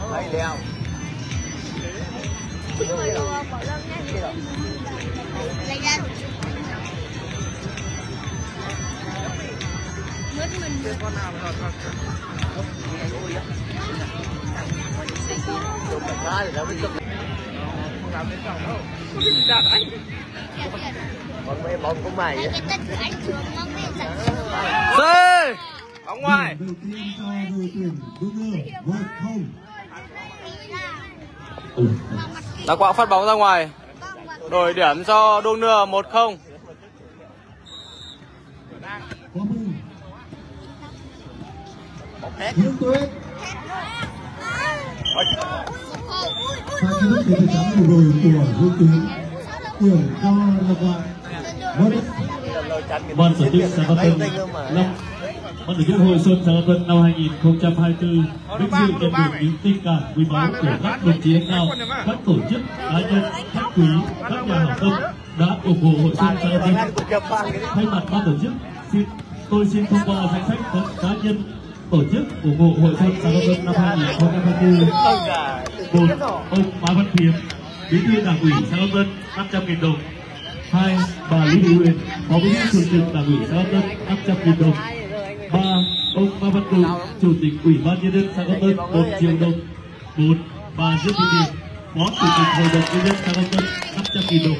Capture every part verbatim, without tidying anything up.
Đây đeo. Lấy ra. Mất mình. Con nào mà con. Chụp cái cá thì nó mới chụp. Không làm đến chồng đâu. Không biết đạt anh. Còn mấy bóng của mày á. Xê! Bóng ngoài. Đầu tiên cho đội tuyển Đô Nơ một không. Đá Quạng phát bóng ra ngoài. Đổi điểm cho Đô Nơ một không. Có mừng. Bóng hết. Hướng Tuyết. Hai cái nước thì trắng vừa rồi của Hướng Tuyết. Tưởng cho là gọi. Ban tổ chức Sài Gòn Tân năm Ban tổ chức Hội Xuân Sài Gòn Tân năm hai nghìn không trăm hai mươi tư vinh dự nhận được những tình cảm quý báu của các đồng chí lãnh đạo, các tổ chức cá nhân, khách quý, các nhà hảo tâm đã ủng hộ Hội Xuân Sài Gòn Tân. Thay mặt ban tổ chức, xin tôi xin thông qua danh sách các cá nhân tổ chức ủng hộ Hội Xuân Sài Gòn Tân năm hai nghìn không trăm hai mươi tư. Một, ông Bá Văn Thiếm, Bí thư Đảng ủy Sài Gòn Tân năm trăm nghìn đồng. Hai, bà Lý Thị Huyền, Phó Bí thư Thường trực Đảng ủy Sài Gòn Tân năm trăm nghìn đồng. Ba, ông Ma Văn Tùng, Chủ tịch Ủy ban Nhân dân Sài Gòn Tân một triệu đồng. Bốn, bà Dương Thị Điệp, Phó Chủ tịch Hội đồng Nhân dân Sài Gòn Tân năm trăm nghìn đồng.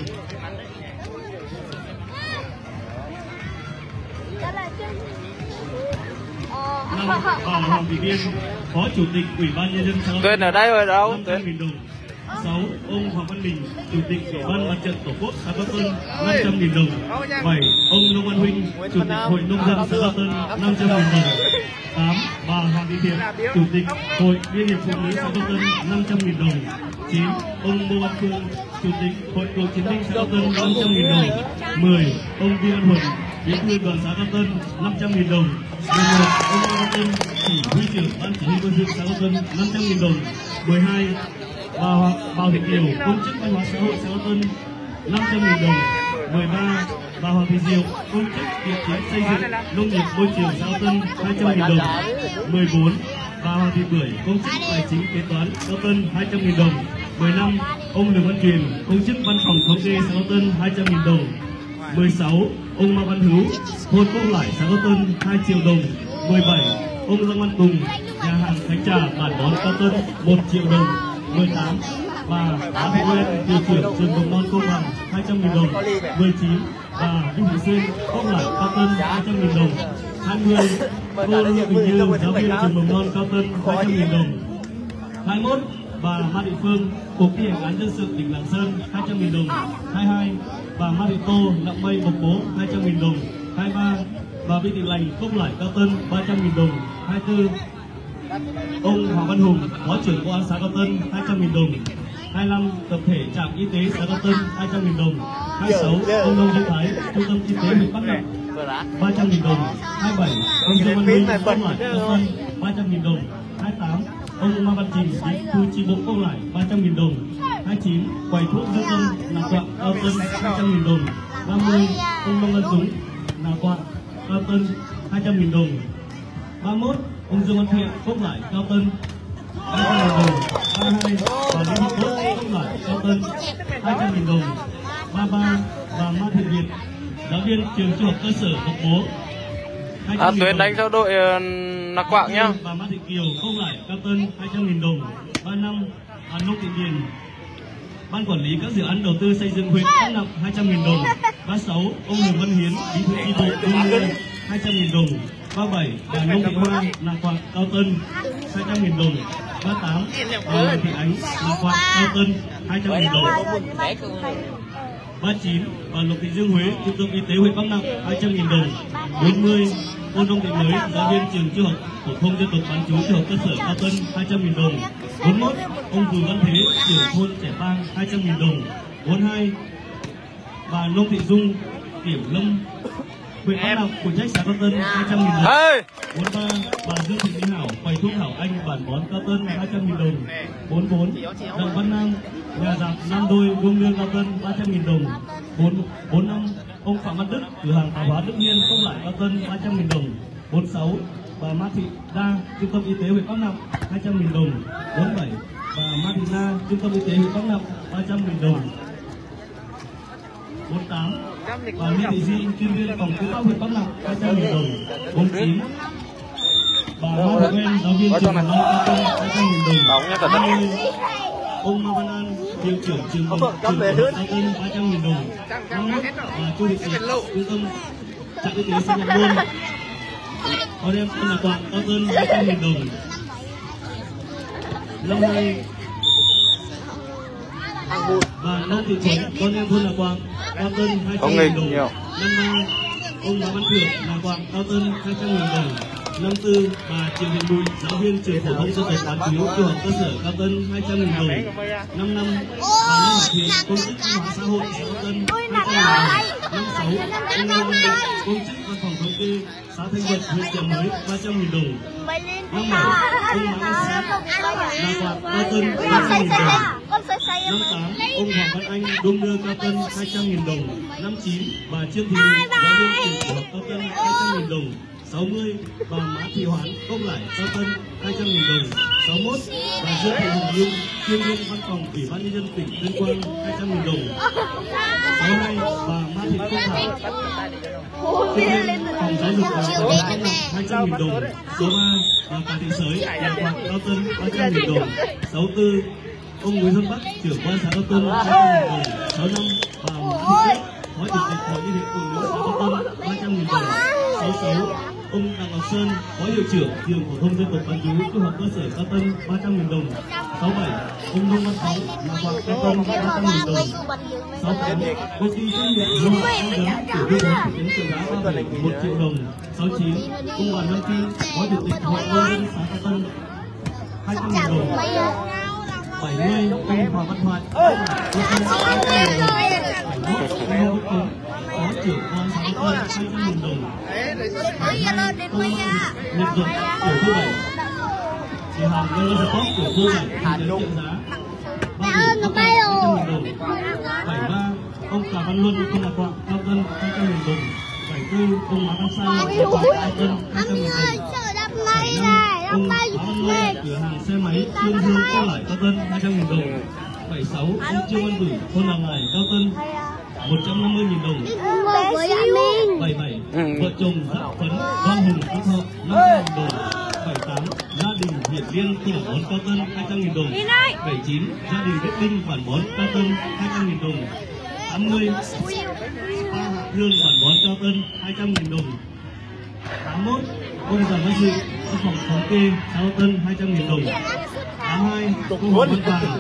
Năm, bà Hoàng Thị Viên, Phó Chủ tịch Ủy ban Nhân dân Sài Gòn Tân Tuyên ở đây rồi đâu? năm trăm nghìn đồng. Sáu, ông Hoàng Văn Bình, Chủ tịch Ủy ban Mặt trận Tổ quốc Sài Gòn Tân năm trăm nghìn đồng. Bảy, ông Nông Văn Huynh, Chủ tịch Hội Nông dân Sài Gòn Tân năm trăm nghìn đồng. Tám, bà Hoàng Thị Thiệp, Chủ tịch Hội Liên hiệp Phụ nữ Sài Gòn Tân năm trăm nghìn đồng. Chín, ông Ngô Văn Phương, Chủ tịch Hội Cựu chiến binh Sài Gòn Tân năm trăm nghìn đồng. Mười, ông Vi Văn Huẩn, Bí thư đoàn Sài Gòn Tân năm trăm nghìn đồng. mười một, ông Ngô Văn Tân, Chỉ huy trưởng Ban chỉ huy quân sự Sài Gòn Tân năm trăm nghìn đồng. Mười hai, bà Bảo Thị Kiều, công chức văn hóa xã hội Sài Gòn Tân năm trăm nghìn đồng. Mười ba, bà Hoàng Thị Diệu, công chức địa chính xây dựng nông nghiệp môi trường Sài Gòn Tân hai trăm nghìn đồng. Mười bốn, bà Hoàng Thị Bưởi, công chức tài chính kế toán Sài Gòn Tân hai trăm nghìn đồng. Mười lăm, ông Lương Văn Truyền, công chức văn phòng thống kê Sài Gòn Tân hai trăm nghìn đồng. Mười sáu, ông Ma Văn Hữu, thôn Công Lải Sài Gòn Tân hai triệu đồng. Mười bảy, ông Lương Văn Tùng, nhà hàng Khánh Trà bản Bón Cao Tân một triệu đồng. Mười tám, bà Á Thị Nguyên, hiệu trưởng trường mầm non Công Bằng hai trăm nghìn đồng. Mười chín, bà Đinh Thị Xuyên, Công Lải Cao Tân hai trăm nghìn đồng. Hai mươi, cô Lương Bình Như, giáo viên trường mầm non Cao Tân hai trăm nghìn đồng. Hai mươi mốt, bà Ma Thị Phương, cục thi hành án dân sự tỉnh Lạng Sơn hai trăm nghìn đồng. Hai mươi hai, bà Ma Thị Tô, Lạng Mây Mộc Bố hai trăm nghìn đồng. Hai mươi ba, bà Vi Thị Lành, Công Lải Cao Tân ba trăm nghìn đồng. Hai mươi tư, ông Hoàng Văn Hùng, Phó trưởng Công an Sài Gòn Tân hai trăm nghìn đồng. hai mươi lăm, tập thể trạm y tế Sài Gòn Tân hai trăm nghìn đồng. hai mươi sáu, ông Nông Duy Thái, trung tâm y tế huyện Bắc Nẵng ba trăm nghìn đồng. hai mươi bảy, ông Dương Văn Minh, Công Lải Cao Tân ba trăm nghìn đồng. hai mươi tám, ông Ma Văn Trình, Bí thư chi bộ Công Lải ba trăm nghìn đồng. hai mươi chín, quầy thuốc Dương Tân, Nà Quạng Cao Tân hai trăm nghìn đồng. ba mươi, ông Nông Văn Dũng, Nà Quạng Cao Tân hai trăm nghìn đồng. ba mươi mốt, ông Dương Văn Thiện, Công Lải Cao Tân hai trăm nghìn đồng. ba mươi hai, bà Lý Thị Tốt, Công Lải Cao Tân hai trăm nghìn đồng. ba mươi ba, bà Ma Thị Việt, giáo viên trường trung học cơ sở Mộc Bố À, Tuyến đánh cho đội uh, Nà Quạng nhá. Bà Ma Thị Kiều, Công Lải Cao Tân hai trăm nghìn đồng. ba mươi lăm, bà Nông Thị Điền, Ban quản lý các dự án đầu tư xây dựng huyện Bắc Nẵng hai trăm nghìn đồng. ba mươi sáu, ông Lương Văn Hiến, Bí thư chi bộ Trung ương hai trăm nghìn đồng. ba mươi bảy, bà Nông Thị Hoa, Nà Quạng Cao Tân hai trăm nghìn đồng. ba mươi tám, bà Hoàng Thị Ánh, Nà Quạng Cao Tân hai trăm nghìn đồng. ba mươi chín, bà Lục Thị Dương Huế, Trung tâm y tế huyện Bắc Nẵng hai trăm nghìn đồng. bốn mươi, cô Nông Thị Mới, giáo viên trường trung học phổ thông dân tộc bán trú trung học cơ sở Cao Tân hai trăm nghìn đồng. bốn mươi mốt, ông Bùi Văn Thế, trưởng thôn Trẻ Pang hai trăm nghìn đồng. bốn mươi hai, bà Nông Thị Dung, Kiểm Lâm, huyện Bắc Nẵng, phụ trách xã Cao Tân hai trăm nghìn đồng. bốn mươi ba, bà Dương Thị Mỹ Hảo, quầy thuốc Hảo Anh, bản Bón Cao Tân hai trăm nghìn đồng. bốn mươi bốn, Đặng Văn Nam, nhà rạp Nam Đôi, Vương Lương Cao Tân ba trăm nghìn đồng. bốn mươi lăm, ông Phạm Văn Đức, cửa hàng tạp hóa Đức Nhiên, Công Lải Cao Tân ba trăm nghìn đồng. bốn mươi sáu, bà Ma Thị Đa, Trung tâm Y tế huyện Bắc Nạm hai trăm nghìn đồng. bốn bảy bà Ma Thị Na, Trung tâm Y tế huyện Bắc Nạm ba trăm nghìn đồng. bốn tám bà Lê Thị Di, chuyên viên phòng cứu huyện Bắc Nạm hai trăm nghìn đồng. bốn chín bà Ma Thị Quen, giáo viên trường mầm non Cao Tân hai trăm nghìn đồng. năm mươi ông Ma Văn An, hiệu trưởng trường mầm non Cao Tân ba trăm nghìn đồng. năm mươi mốt bà Chu Thị Diệp, trung tâm trạm y tế xã Ngọc Môn, con em tên là Toàn, Cao Tân hai trăm nghìn đồng. năm mươi bà Nông Thị Tuấn, con em thôn là Quang, Cao Tân hai trăm nghìn đồng. năm ba ông Bà Văn Thưởng, là Quang, Cao Tân hai trăm nghìn đồng. năm tư bà Triệu Thị Bùi, giáo viên trường phổ thông dân tộc bán chú trung học cơ sở Cao Tân hai trăm nghìn đồng. năm năm bà Lê Ngọc Thuyền, công chức sinh hoạt xã hội xã Cao Tân hai trăm nghìn đồng. năm sáu ông Lê Văn Định, công chức văn phòng thống kê xã Thanh Vật huyện Chợ Mới ba trăm nghìn đồng. năm bảy ông Mã Văn Sĩ, là Quang, Cao Tân ba trăm nghìn đồng. năm tám ông Hoàng Văn Anh, Đôn Đưa, Cao Tân hai trăm nghìn đồng. năm chín bà Trương Thị Huyền, giáo viên trường tiểu học Cao Tân hai trăm nghìn đồng. sáu mươi bà Mã Thị Hoán, Công Lải, Cao Tân hai trăm nghìn đồng. sáu mươi mốt bà Dương Thị Hồng Nhung, chuyên viên văn phòng Ủy ban nhân dân tỉnh Tuyên Quang hai trăm nghìn đồng. sáu mươi hai bà Ma Thị Phương Thảo, chuyên viên phòng giáo dục và giáo dục Cao Tân hai trăm nghìn đồng. sáu mươi ba bà Tạ Thị Sới, nhà khoa Cao Tân ba trăm nghìn đồng. sáu mươi tư ông Nguyễn Xuân Bắc, trưởng quan xã Cao Tân hai trăm nghìn đồng. sáu mươi lăm bà Nguyễn Thị Tuyết, phó chủ tịch hội liên hiệp phụ nữ xã Cao Tân ba trăm nghìn đồng. sáu mươi sáu ông Đặng Ngọc Sơn, phó hiệu trưởng trường phổ thông dân tộc bán chú trung học cơ sở Cao Tân ba trăm nghìn đồng. sáu mươi bảy ông Nông Văn Thắng, là Quang, Cao Tân ba trăm nghìn đồng. sáu mươi tám công ty trách nhiệm hữu hạn An Đấn, tiểu tư vấn thị trấn Trợ Giá ba bảy một triệu đồng. sáu mươi chín ông Đoàn Văn Phi, phó chủ tịch hội nông dân xã Cao Tân hai trăm nghìn đồng. bảy mươi ông Hoàng Văn Thoại, phó trưởng quan xã Cao Tân hai trăm nghìn đồng. ông Nhật Dũng, tiểu khu bảy, chị Hằng Lê Gia Tóc, tiểu khu bảy, thị trấn Trợ Giá ba trăm nghìn đồng. bảy mươi ba ông Cả Văn Luân, thôn Lạc Quạng, Cao Tân hai trăm nghìn đồng. bảy mươi tư ông Mã Văn Sang, Cao Tân hai trăm nghìn đồng. bảy mươi lăm ông Mã Văn Luân, cửa hàng xe máy Chuyên Hương, Cao Lải, Cao Tân hai trăm nghìn đồng. bảy mươi sáu ông Trương Văn Bửu, thôn Làng Ngải, Cao Tân một trăm năm mươi nghìn đồng. bảy mươi bảy vợ chồng Dạ Phấn, Đoan Hùng, Phú Thọ năm trăm nghìn đồng. bảy mươi tám gia đình Hiển Liên, thôn Bản Món, Cao Tân hai trăm nghìn đồng. bảy mươi chín gia đình Đức Đinh, Bản Món, Cao Tân hai trăm nghìn đồng. tám mươi Spa Hạ Hương, Bản Món, Cao Tân hai trăm nghìn đồng. tám mươi mốt ông Giàng Văn Sự, văn phòng thống kê xã Cao Tân hai trăm nghìn đồng. tám mươi hai ông Hoàng Văn Vàng,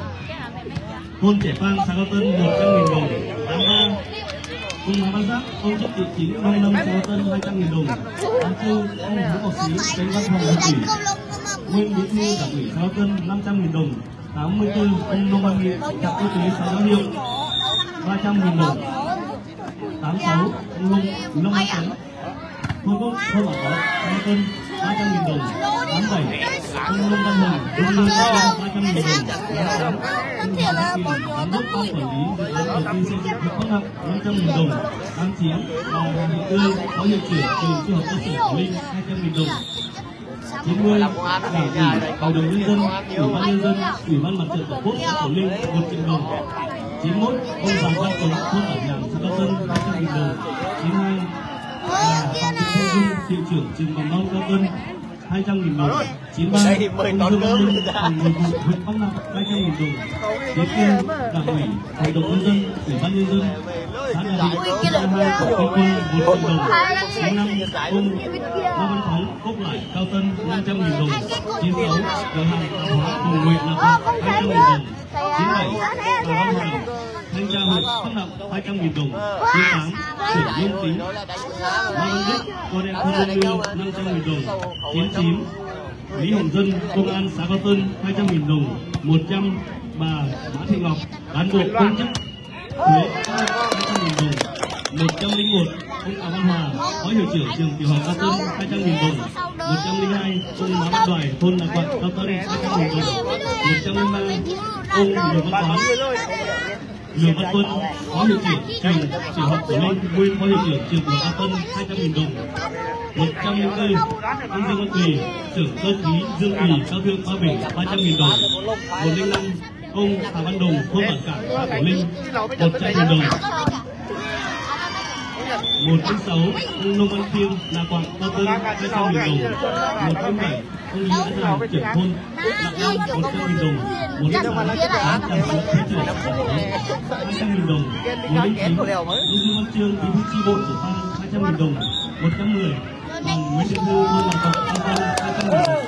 thôn Trẻ Pang, xã Cao Tân một trăm nghìn đồng. tám mươi ba ông Mã Văn Giác, ông chức địa chính Đông Lâm, xã Cao Tân hai trăm nghìn đồng. tám mươi tư ông Vũ Ngọc Sĩ, tránh văn phòng huyện ủy, nguyên bí thư đảng ủy xã Cao Tân năm trăm nghìn đồng. tám mươi tư ông Nông Văn Nghị, trạm y tế xã Giáo Hiệu ba trăm nghìn đồng. tám mươi sáu ông Nông Nông Văn Tấn, thôn Cốc, thôn Bảo Có, xã Cao Tân ba trăm nghìn đồng. tám mươi bảy ông Nông Văn Hồng, thôn Lương, Cao Tân ba trăm nghìn đồng. tám mươi tám ông Hà Văn Kiền, giám đốc ban quản lý dự án đầu tư xây dựng huyện Bắc Nạm năm trăm nghìn đồng. tám mươi chín bà Hoàng Thị Tươi, phó hiệu trưởng trường trung học cơ sở Quảng Ninh hai trăm nghìn đồng. chín mươi đảng ủy, hội đồng nhân dân, ủy ban nhân dân, ủy ban mặt trận tổ quốc xã Quảng Ninh một triệu đồng. chín mươi mốt ông Giàng Văn Tuấn, thôn Bản Nhàng, xã Cao Tân hai trăm nghìn đồng. chín mươi hai bà Phạm Thị Thanh Dung, hiệu trưởng trường mầm non Cao Tân hai trăm nghìn đồng. chín mươi ba ông Dương Văn Minh, phòng nội vụ huyện Bắc Nạm hai trăm nghìn đồng. Tiếp theo đảng ủy, hội đồng nhân dân, ủy ban nhân dân xã Nhà Định hai mươi hai của Tuyên Quang một triệu đồng. chín mươi lăm ông Ma Văn Thắng, Cốc Lải, Cao Tân năm trăm nghìn đồng. chín mươi sáu cửa hàng tạp hóa Hồng Nguyện Lạc Quạng hai trăm nghìn đồng. chín mươi bảy Hà Văn Hoàng, thanh tra huyện Bắc Nạm hai trăm nghìn đồng. chín mươi tám Trưởng Nhung Tính, Ma Văn Đức, con em thôn Lương Liêu năm trăm nghìn đồng. chín mươi chín Lý Hồng Dân, công an xã Cao Tân hai trăm nghìn đồng. một trăm bà Mã Thị Ngọc, cán bộ công chức thuế hai trăm nghìn đồng. một trăm lẻ một ông Phạm Văn Hòa, phó hiệu trưởng trường tiểu học Cao Tân hai trăm nghìn đồng. một trăm lẻ hai ông Mã Văn Đoài, thôn Lạc Quạng, Cao Tân hai trăm nghìn đồng. một trăm lẻ ba ông Nguyễn Văn Toán, Lương Văn Tuân, phó hiệu trưởng trường tiểu học Cổ Linh, nguyên phó hiệu trưởng trường tiểu học Tân, hai trăm nghìn đồng. một trăm linh bốn, ông Dương Văn Tùy, trưởng cơ khí Dương Tùy, cao thương Ba Bể, ba trăm nghìn đồng. một không năm, ông Hà Văn Đồng, thôn Bản Cảng, xã Cổ Linh, một trăm nghìn đồng. một không sáu, ông Nông Văn Khiêm, là Quảng Ba Tân, hai trăm nghìn đồng. một không bảy, ông Lý Văn Hào, trưởng thôn Lạc Long, một trăm nghìn đồng. một không tám, tám trăm sáu mươi trưởng hai trăm nghìn đồng. một không chín, ông Dương Văn Trương, bí thư chi bộ của Phan, hai trăm nghìn đồng. một trăm mười, ông Nguyễn Thị Thư, thôn Lạc Cọc, Phan, hai trăm nghìn đồng.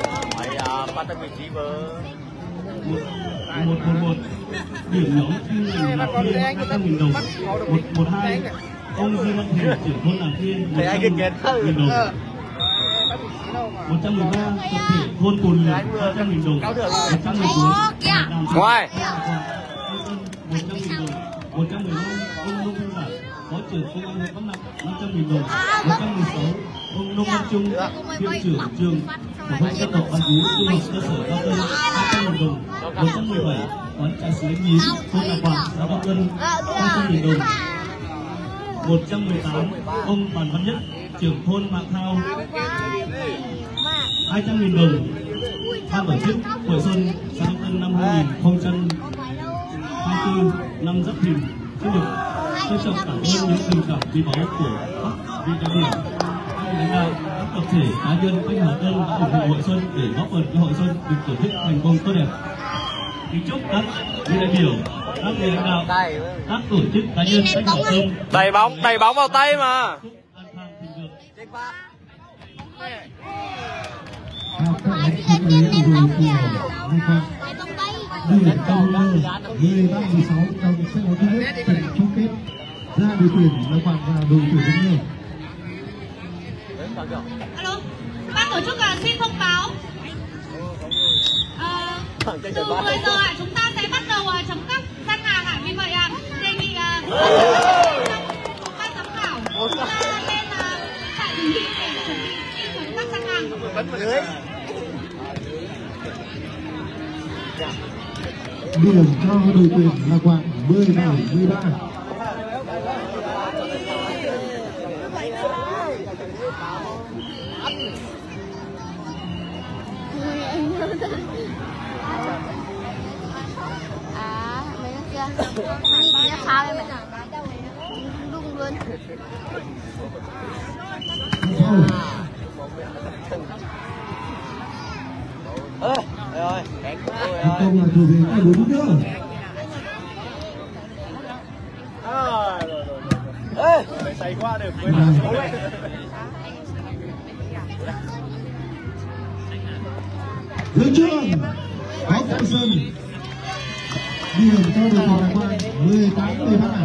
một một một, điểm nhóm chuyên ngành Lạc Thiên, hai trăm nghìn đồng. một một hai, ông Dương Văn Thủy, trưởng thôn Lạc Thiên, một trăm nghìn đồng. một trăm mười ba, tập thể thôn Cồn Lửa, hai trăm nghìn đồng. một trăm mười bốn, ngoài một trăm nghìn đồng. một trăm mười lăm, ông Nông Văn Bản, phó trưởng công an huyện Bắc Nẵng, năm trăm nghìn đồng. một trăm mười sáu, ông Nông Văn Trung, hiệu trưởng trường phổ thông dân tộc An Phú, trung học cơ sở Cao Tân, hai trăm nghìn đồng. một trăm mười bảy, quán trà sứ Nhín, thôn Lạc Quảng, xã Cao Tân, hai trăm nghìn đồng. một trăm mười tám, ông Phan Văn Nhất, trưởng thôn Mạc Thao, hai trăm nghìn đồng. Ban tổ chức Hội Xuân xã Cao Tân năm hai nghìn không trăm hai mươi tư, năm Giáp Thìn, xin được trân trọng cảm ơn những tình cảm quý báu của các vị đại biểu, các lãnh đạo, các tập thể cá nhân quanh Hà Tân đã ủng hộ Hội Xuân để góp phần cho Hội Xuân được tổ chức thành công tốt đẹp. Kính chúc các vị đại biểu, các vị lãnh đạo, các tổ chức cá nhân quanh Hà Tân đẩy bóng đẩy bóng vào tay mà. Điểm trong mười ba mười sáu trong trận đấu thứ nhất trận chung kết ra đội tuyển Lạc Quảng và đội tuyển Vĩnh Long. Alo, ban tổ chức là xin thông báo. À, từ mười giờ ạ, chúng ta sẽ bắt đầu chấm các gian hàng ạ. Vì vậy ạ, đề nghị ban giám khảo lên là tại đơn vị để chuẩn bị chấm các gian hàng. Điểm cho đội tuyển Lạc Quảng mười bảy mười ba. À, mấy cái kia. Mấy cái sao em ạ? Đung luôn. Ơi, ơi, hẹn tôi ơi. Không là chủ về ai bốn nữa. Ê, phải say quá được quên. Dưới trường có Phong Sơn. Điểm cho đội tuyển Lạc Quảng mười tám mười ba.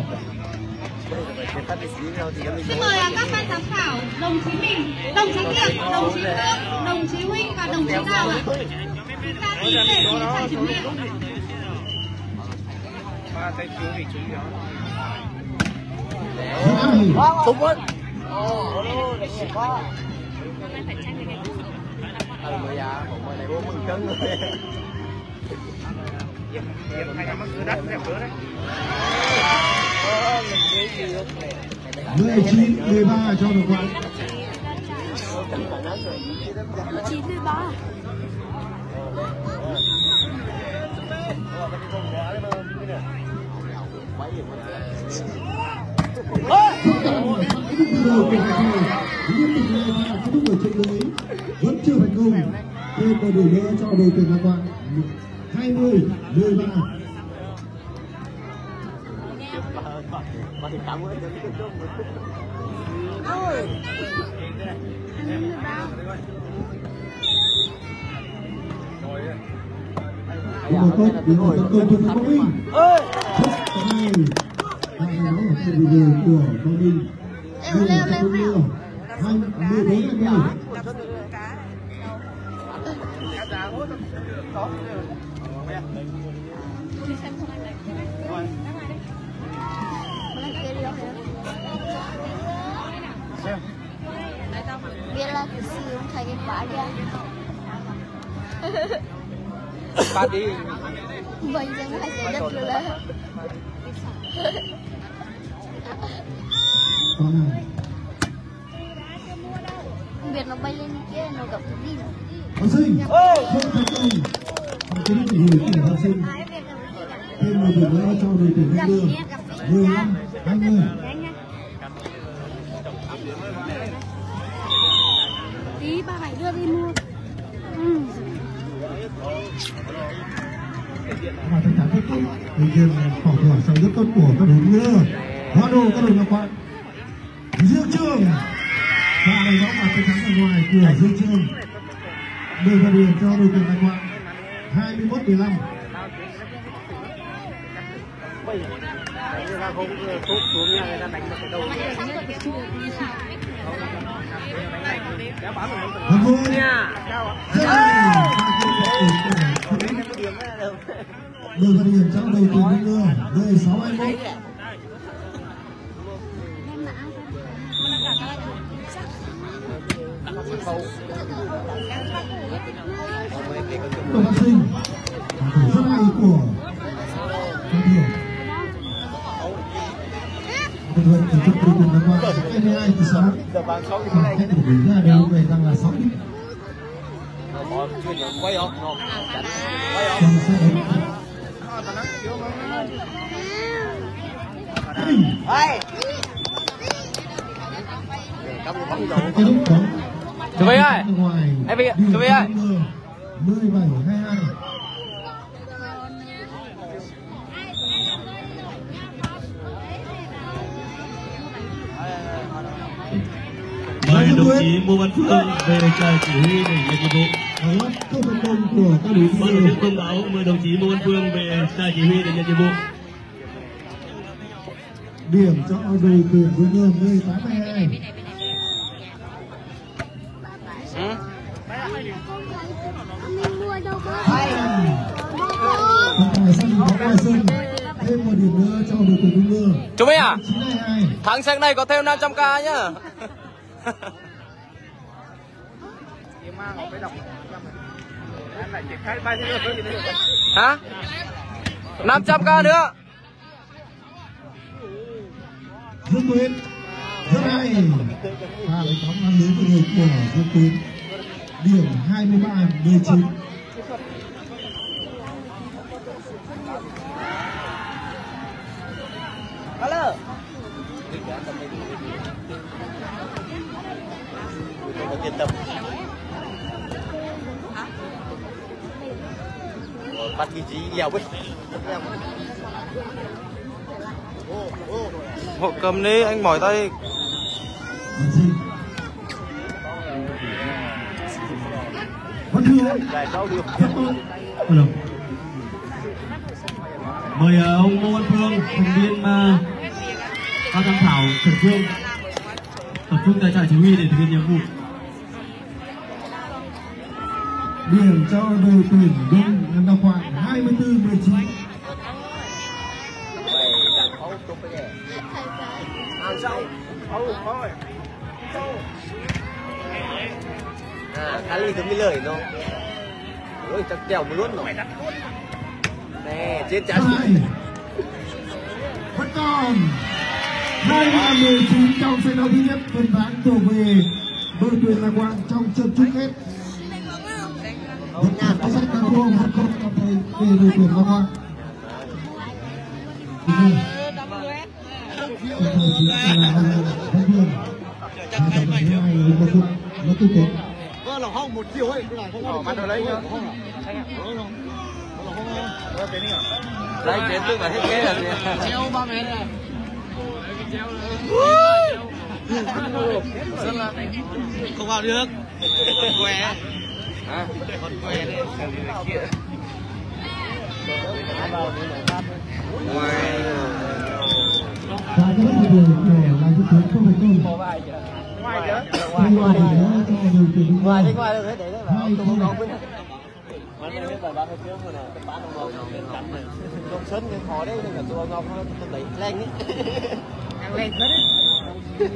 Xin mời các ban giám khảo, đồng chí mình, đồng chí Kiệt, đồng chí Phương, đồng chí Huynh và đồng chí Đào ạ. Chúng ta đi về phía trại chứng nghiệm. Đúng rồi. Ừ, bây giờ một người này bốn mươi cân rồi. mười chín mười ba cho đội Quảng. mười chín mười ba. Vẫn chưa thành công. Thêm một điểm nữa cho đội tuyển Lạc Quảng hai mươi mười ba. Một tốt điểm một tấn công cho Quang Minh. Rất hay. Và nó là cái video của Quang Minh. Đây là cái video hai mười bốn hai mươi. Biết là cái gì không thấy cái quả kìa. Ba đi. Bây giờ hay sẽ rất là Còn này. Không biết nó bay lên kia nó gặp cái gì. Học sinh không thành công. Học sinh chỉ gửi tiền học sinh. Thêm một điểm nữa cho đội tuyển Đông Đưa. mười lăm hai mươi. Tí ba phải đưa đi mua. Ừ. Và thành trả kết thúc. Tuy nhiên phòng thủ sẽ rất tốt của các đội Đưa. Hóa đồ các đội Ngọc Quang. Dương Trường. Và này đó là cái thắng ở ngoài của Dương Trường. Mười vào điểm cho đội tuyển Ngọc Quang. hai mươi mốt mười lăm. Người ta không tốt xuống nha, người ta đánh vào cái đầu. Hồng Vui Nha. mười vào điểm cho đội tuyển Đông Đưa. mười sáu hai mươi mốt. Đội học sinh thủ rất hay của Văn Thiểu. Bình luận tổ chức đội tuyển Ngọc Quang hai mươi hai từ sáu. Khoảng cách của mình ra đều về rằng là sáu điểm. Quay không? Trong xe đánh cái lúc đó Chú Vy ơi, em Vy, chú Vy ơi. mười bảy hai hai. Mời đồng chí Ngô Văn Phương về trại chỉ huy để nhận nhiệm vụ. Đó, câu thành công của các đội Ban tổ chức thông báo mời đồng chí Ngô Văn Phương về trại chỉ huy để nhận nhiệm vụ. điểm cho đội tuyển Đông Đưa mười tám hai hai. Ừ. Mình mua đâu có. Còn phải sân bóng ngoài sân. Thêm một điểm nữa cho đội tuyển Đông Đưa. Chú Vy à, chín hai hai. thắng trận này có thêm năm trăm k nhá. Hả? năm trăm k nữa. Dương Tuyến rất hay. Và lấy bóng ăn lưới của người của Dương Tuyến. Điểm hai mươi ba mười chín. Alo. Có tiền tập. Bắt vị trí lèo bích. Hộ cầm đi, anh mỏi tay. Văn Thương. Lại sau điều. Alo. Mời uh, ông Ngô Văn Phương, thành viên uh, ban giám khảo khẩn trương tập trung tại trại chỉ huy để thực hiện nhiệm vụ. Điểm cho đội tuyển Đông Ngọc Quang hai mươi tư mười chín. Hàng sau. Ôi, ôi. À, Cali thì mới lời nó. Ôi, chắc kèo một luôn rồi. Nè, chết chắn. Vẫn còn hai mươi ba mười chín trong trận đấu thứ nhất, phần thắng thuộc về đội tuyển Ngọc Quang trong trận chung kết. Vẫn còn có sách cao thua một không cho về đội tuyển Ngọc Quang. Vâng là không một chiều ấy, không bắt đầu lấy nhá. Lấy chế tức là hết kế là gì? Treo ba mẹ này. Không vào được. Còn què. Hả? Còn què đấy. Ngoài Và cái này thì là cái tuyến không phải công. Ngoài chứ. Ngoài ngoài đó cho đội tuyển Ngoài chứ ngoài được hết đấy đấy mà hai không không. có quên. Mà này hết bài bán hết trước rồi nè, bán đồng ngọc lên cắn này. Trong sân cái khó đấy nên là tôi ngọc nó tôi đẩy lên ấy. Ăn lên hết đấy.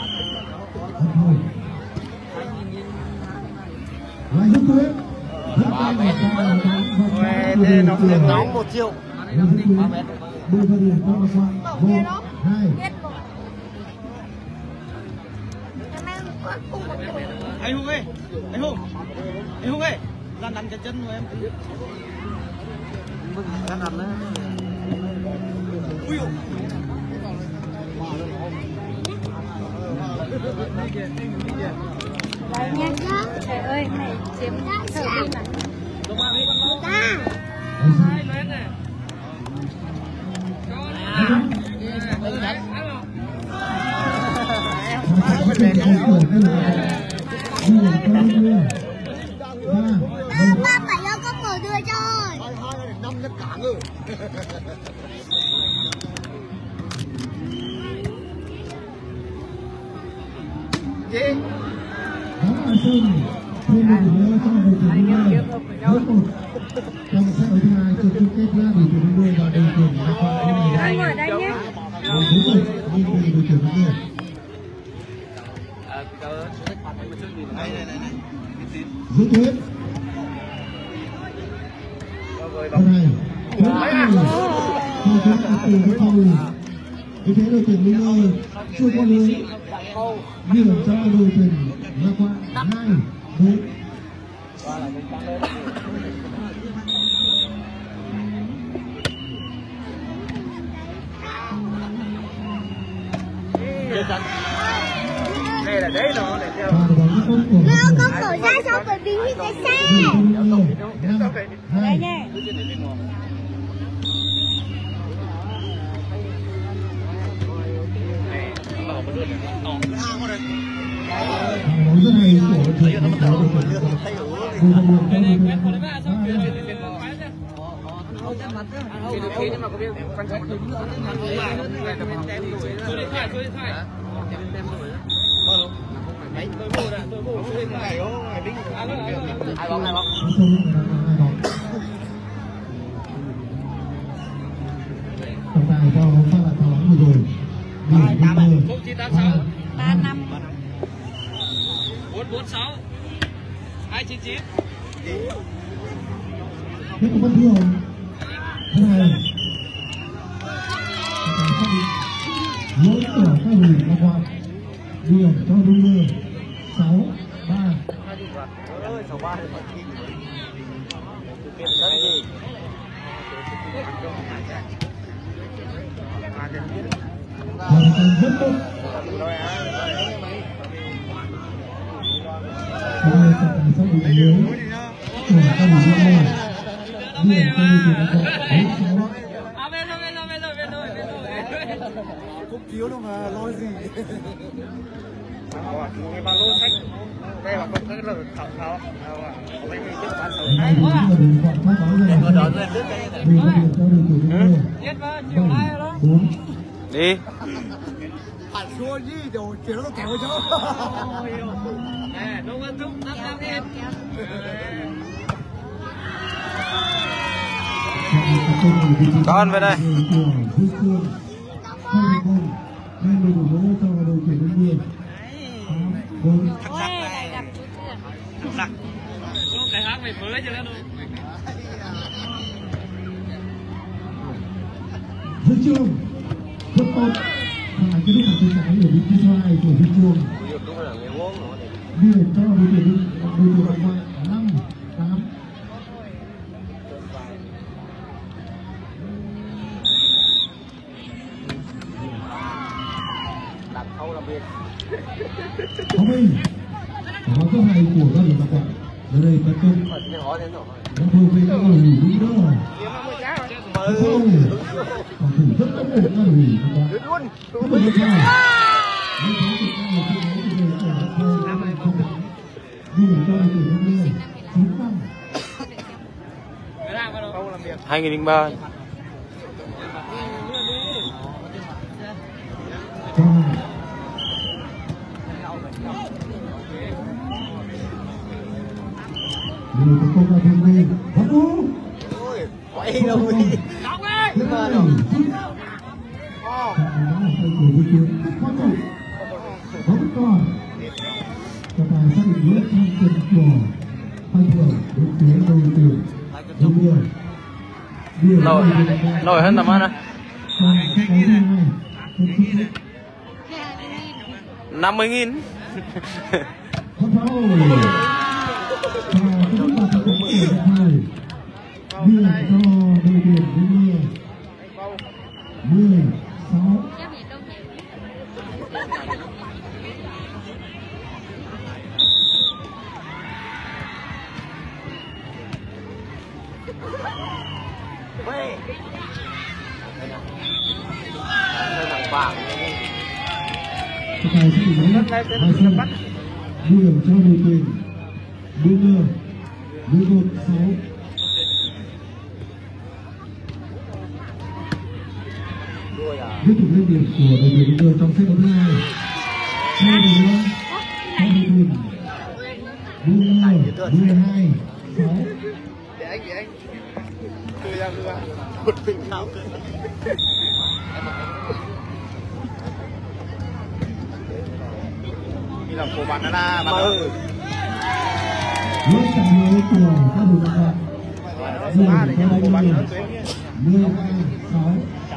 Lại giúp tuyến. Thế nó nóng một triệu. ba mét. mười phần điểm cho là quạ một hai. Anh Hùng ơi, anh Hùng, anh Hùng ơi, ra đánh cái chân của em. Ra đánh đấy. Ui dồi. Đây nha. Trời ơi, này chiếm sợ đi mà. Ta. Ba phải cho con mở đưa cho. Hai hai này năm nhất cả ngư. Gì? Đó là Sơn, thêm một điểm nữa cho đội tuyển Đinh Đô. một trong set đấu thứ hai trận chung kết giữa đội tuyển Đinh Đô và đội tuyển Hà Nội. Anh ngồi đây nhé. Đội tuyển Đinh Đô đi về đội tuyển Đinh Đô. Giữ tuyến. Cái này, cái này, theo tuyến từ từ cầu. Vì thế đội tuyển Đinh Đô chưa có lưới. Điểm cho đội tuyển Hà Nội hai bốn. Đây là đấy nó để theo. Nó con mở ra sao bởi vì như cái xe. Đây nha. Đấu rất hay của đội tuyển Hà Nội. Đội tuyển Hai bóng, hai bóng. Trọng tài cho phát lại thắng vừa rồi. Điểm ba năm. bốn bốn sáu hai chín chín. Thế cũng vẫn thường. Thế này. Lỗi của các hủy là quạt. Điểm cho Đinh Đô sáu ba. Ơi, sáu ba thì phải thi. Cái gì? Hoàn thành rất tốt. Đây trọng tài sẽ bị lưới của các hủy Đinh Đô. Điểm cho đội tuyển Hà Nội sáu. Không chiếu đâu mà lo gì. Cái ba lô sách đây mà không cái là thảo thảo mấy người chết bán sầu Đây là đường quạt phát báo về có đón lên trước đây vì có điểm cho đội tuyển Đinh Đô bảy bốn. Đi. phản xua gì đồ chiếu nó kéo cho. Nè, nó vẫn thúc năm năm em. Con về đây. Cái hát mày mới chưa đâu. Huy chương rất tốt. Và cái lúc mà tôi nói ở vị trí số hai của huy chương. Điểm cho đội tuyển đội tuyển Hà Nội năm tám. Có mình có số hai của các đội Hà Nội. Ở đây tấn công đang thuộc về các đội Đinh Đô. Không, phòng thủ rất tốt của các đội Hà Nội. Không được sao. hai nghìn ba. Người tấn công là bên bên Bắc Vũ. Quay đâu đi. Đóng ơi. Thứ ba đầu. Đó là tay của Huy Tiến. Quan trọng. Bóng còn. Trọng tài xác định lỗi trong trận của Phan Thường đến phía đội tuyển Đinh Đô. Nổi nổi hơn tầm ăn á. Còn trận đấu thứ hai, một chút nữa. năm mươi nghìn. Phát pháo. Và kết thúc là trận đấu của trận hai. Điểm cho đội tuyển Đông Đưa. mười sáu. Trận này sẽ bị lấy hai sân. Điểm cho đội tuyển Đông Đưa. mười một sáu. Tiếp tục lên điểm của đội tuyển Đông Đưa trong set đấu thứ hai. Hai điểm nữa cho đội tuyển Đông Đưa. mười hai sáu. Để anh để anh cười ra cười ra một mình tháo cười đi làm cổ bạn là bạn ơi Lúc trận đấu của các đội bạn điểm cho đội tuyển mười hai sáu.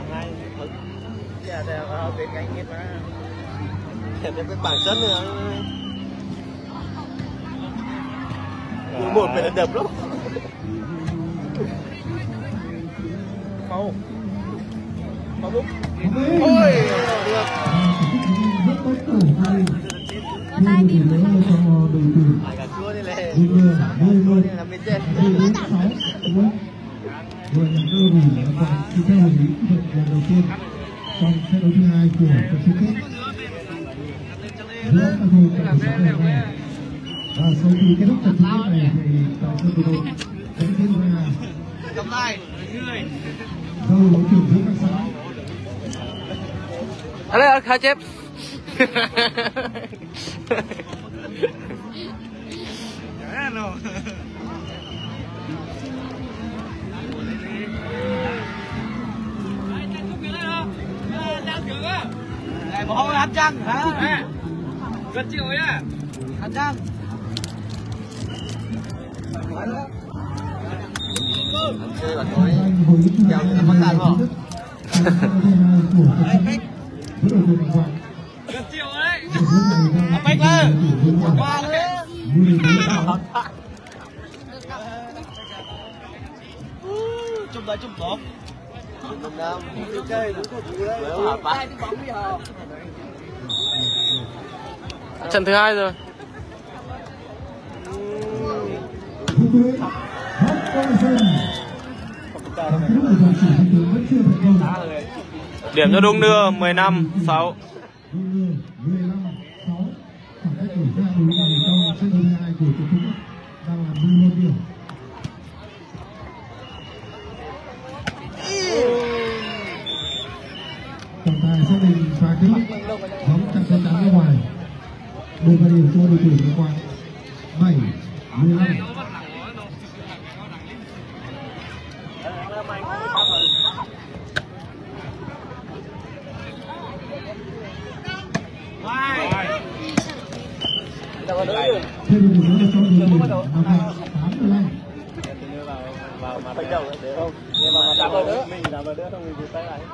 Dạ dạ vào bên cạnh hết mà thêm cái bảng sân nữa một phải là đập lắm mau mau bút ôi được Rất tốt cổ hay. Đưa đội tuyển lớn cho đội tuyển ai cả chua đi lệ Đông Đưa mười một là bên trên mười bốn sáu. Vừa nhận cơ vì là còn khi theo hội ý kỹ thuật lần đầu tiên trong set đấu thứ hai của trận chung kết giữa các đội của sáu ngày này. Và sau khi kết thúc trận chung kết này thì tại sân vận động sẽ diễn ra cầm tay đầu đấu trường giữa các xã. Allez, khai chép. một hôm hạt trăng hả gần chiều ấy à hạt trăng chơi bạn nói kéo cho bắt tàn vào gần chiều ấy bách lên qua nữa chụp đấy chụp tốt Việt Nam chơi đúng cầu thủ đấy hả ba bóng bây giờ Trận thứ hai rồi. Điểm cho Đông Đưa mười lăm sáu. Trọng tài xác định pha kết thúc bóng chặn sân đá ra ngoài. Một và điểm cho đội tuyển Tuyên Quang bảy mười lăm. Thêm một điểm nữa cho đội tuyển Nam Định tám mười lăm. vào mà đánh đầu để không nghe vào mà đá vào nữa mình đá vào nữa xong mình vụt tay lại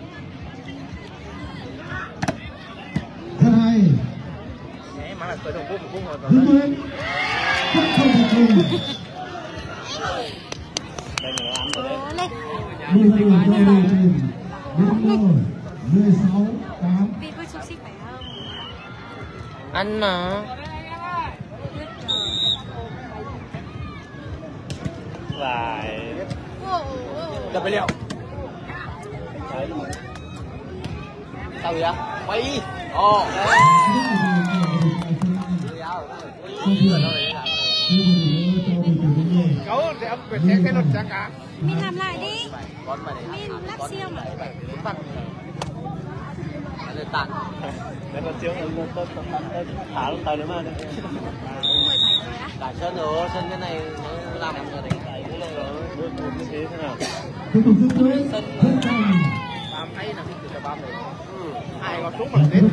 Thứ hai. Đấy mà là tới đồng cung một cung rồi Thứ nguyên. Không không không. đây là ăn rồi đấy mười điểm cho đội tuyển Đông Đưa mười sáu tám. Vì có xúc xích phải không? Ăn mà. lại đập liệu sao vậy quay ồ cấu để ông về thế cái luật giá cả Mình làm lại đi. Mình lắp siêu mà. lên tặng đấy còn siêu nó tốt thả lúc tàu nữa mà đại sơn rồi sân cái này nó làm rồi đấy cái này nó buồn như thế thế nào sân bám hay là cái kiểu bám này ai có súng mà đến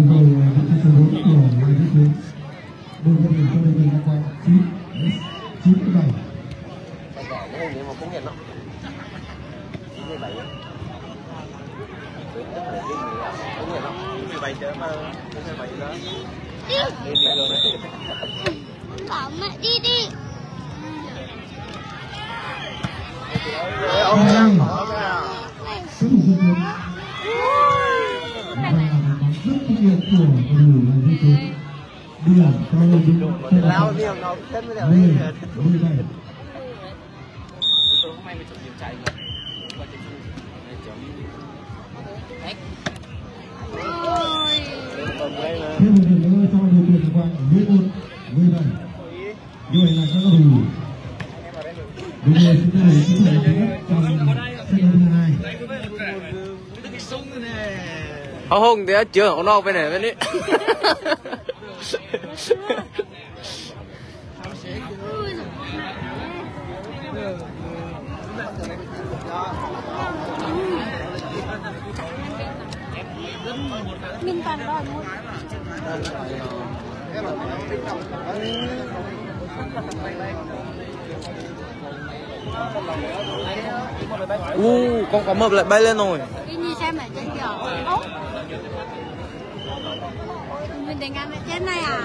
chín mươi bảy. Cái đỏ nó hình như mà cũng nhận đó chín mươi bảy Bảy chở mà bảy lớn. Đi. Bảo mẹ đi đi. Ông đang rất kinh nghiệm của đủ là như thế. Điểm cho đúng Lao miệng nó chân với mười mười bảy. Tôi hôm nay mới chụp nhiều chạy rồi. Qua chụp chấm Thêm một lần nữa cho đội tuyển của bạn mười một mười bảy. Như vậy là các cầu thủ bây giờ chúng ta để chúng ta để trong trận thứ hai. Hồng Hồng thì chưa ông nào bên này bên đấy. Mình toàn đòi một. U con có mập lại bay lên rồi. Cái gì xem ở trên kiểu. Ố. Mình đánh ăn ở trên này à?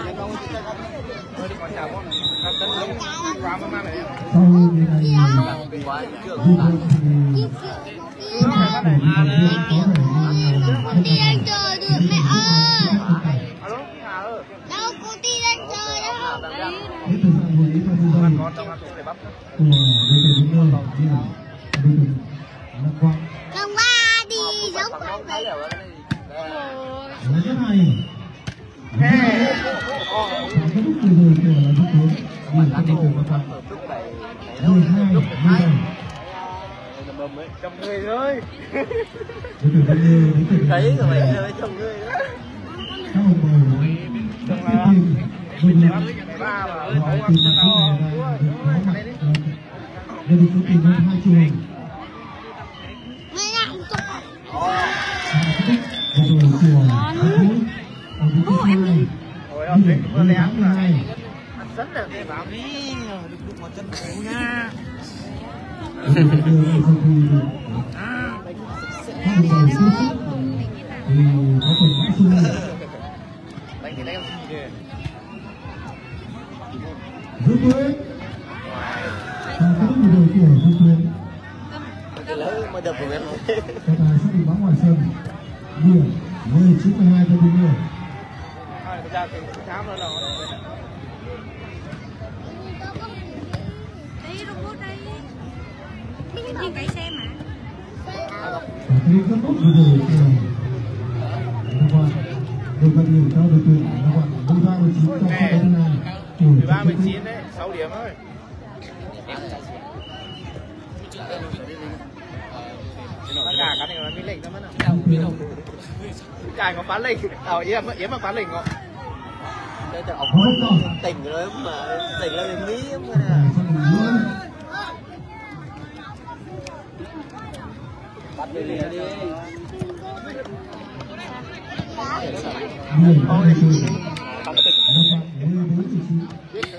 Sau ngày này Đi ăn trời được mẹ ơi. Đâu cô đi ăn trời đâu. hết thời gian buổi lễ cho thứ hai của đội tuyển Việt Nam đi đội tuyển Lạc Quang Không ba đi giống con vậy. là rất hay. Cái lúc vừa rồi của là rất tốt. Điểm cho đội tuyển Lạc Quang mười hai mười bảy. Chồng người thôi. Đội tuyển Việt Nam đến từ Thấy rồi mày chơi chồng người đó. các ông bầu đã tiếp thêm đội tuyển Ba mà họ từ mặt nước này là được có mặt đây là số tiền hơn hai triệu đồng. Mày làm tục. Vừa rồi của Hà Vũ ở vị trí thứ hai điểm mười tám mười hai. Anh sấn là cái bảo đi, đừng đụng vào chân cũ nha. Đưa ra sân thi được các một bầu xuất sắc thì có phần mã sung Đánh thì đánh gì kìa. Dương Tuấn và các một đội của Dương Tuấn Cái lớn mới được của em. cho tài xác định bóng ngoài sân điểm mười chín mười hai cho đội người. Thôi, bây giờ thì khám nữa rồi. Đây robot đây. Mình nhìn cái xe mà. Và cái rất tốt vừa rồi của Lạc Quang được các điểm cho đội tuyển Lạc Quang mười ba mười chín trong trận thứ hai của mười ba trận mười chung chín đấy, sáu điểm thôi. Cả cái này là cái lệnh đó mất nào. Cài có phán lệnh. Ờ yếm yếm mà phán lệnh không? Đây là ông tỉnh rồi mà tỉnh là mình nghĩ không nè. Bắt đi đi. điểm cho đội tuyển Lạc Quang mười bốn mười chín.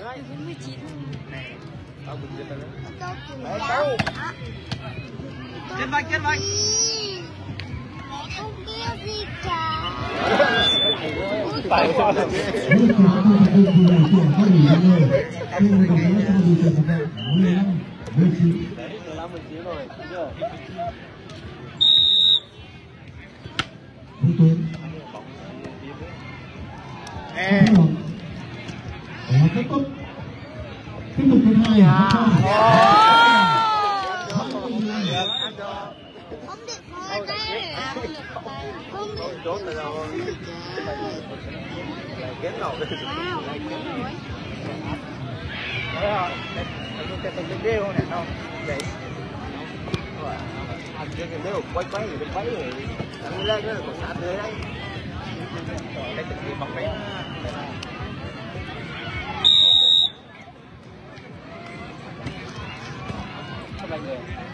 Trên vai, trên vai. Không biết gì cả. Phải Rất là các cầu thủ của các đội người thêm một lần nữa cho đội tuyển Lạc Quang mười lăm mười chín. mười lăm mười chín rồi. Vũ Tuấn Ê. và kết thúc tiếp tục thứ hai Không được ngồi đây. Không được. Trốn rồi đâu. Kiếm đầu đi. Wow. Đấy rồi. Anh cái từng đeo này không? Vậy. Anh cái cái đeo quay quay rồi quay rồi. Anh lên đó còn sát dưới đấy. Cái từng gì bóng đấy. Không là người.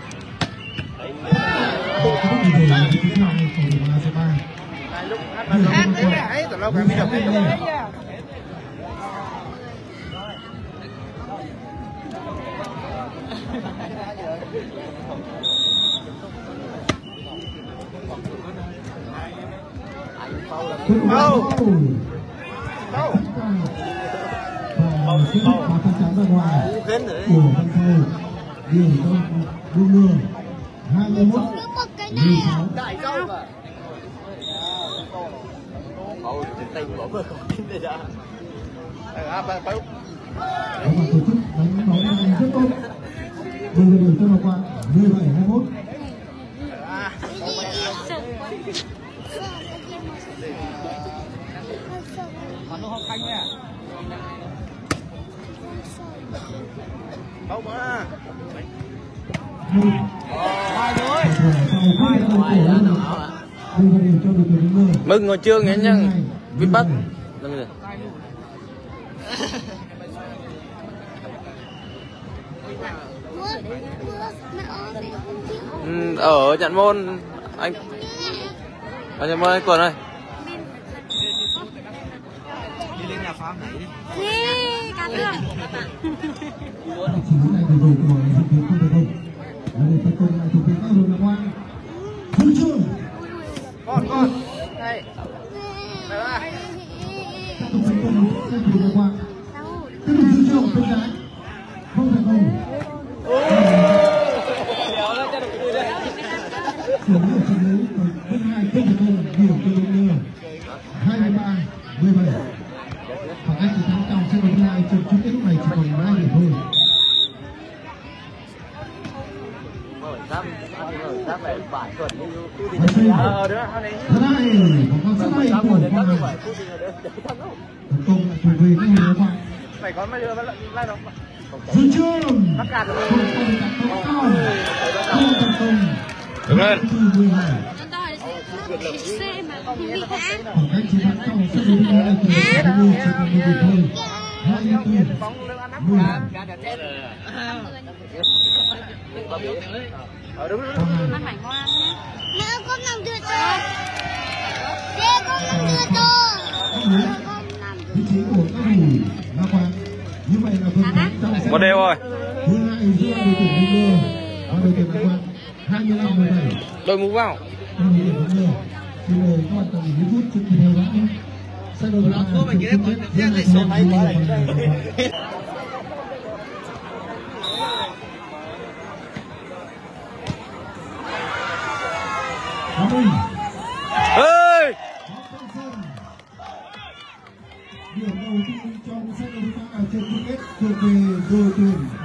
Lúc hát đấy đấy, tụi nó phải biết được cái đấy. Đâu. Đâu. Và sẽ vào phần trắng ra ngoài của Văn Thâu. Điều trong đua mưa hai mươi mốt mười sáu. Đại dâu mà. Ôi, tình bỏ mưa không tin đây ra. À, phải phải. Và tổ chức đánh bóng này rất tốt. Bây giờ điểm cho nó qua mười bảy hai mươi mốt. Đâu mà. Mừng ngồi chương nhé nhân vít bắt ừ, ở trận môn anh ở trận môn anh Quần ơi Đi lên nhà pháo này đi. Đi, cắn được. Con con. Đây. Đây là. Tiếp tục tấn công sẽ chuyển ra qua. Tiếp tục giữ trường bên trái. Không thành công. Chuyển ở trận lấy bên hai không thành công. Điểm cho đội mưa. hai mươi ba mười bảy. Khoảng cách chiến thắng trong trận đấu thứ hai trận chung kết lúc này chỉ còn hai điểm thôi. Ờ được rồi, Thứ hai, một con sắp bay của Quang Hải. Tấn công lại thuộc về các người bạn. phải có mấy đứa lại đâu. Dừng trường. Bắt cạt rồi. Không tấn công cao. Không tấn công. đứng lên Xe mà không bị hả? Khoảng cách chiến thắng trong trận đấu thứ hai của đội mưa chỉ còn một điểm thôi. hai mươi tư mười bảy. Ờ đúng đúng. Ăn mảnh ngoan nhé. Mẹ con làm được rồi. Mẹ con làm được rồi. Vị trí của các thủ là Quang. Như vậy là phần thắng trong trận một đều rồi thứ hai giữa đội tuyển Đông Mưa và đội tuyển Đà Quang hai mươi lăm mười bảy. đội mũ vào Đội tuyển Đông Mưa. Xin mời các bạn tận hưởng phút trước khi theo dõi. Sẽ đầu ra trận chung kết giữa đội tuyển Đông Mưa và đội tuyển Đà Quang. Cảm ơn. ơi Điểm đầu tiên trong set đấu thứ ba trận chung kết thuộc về đội tuyển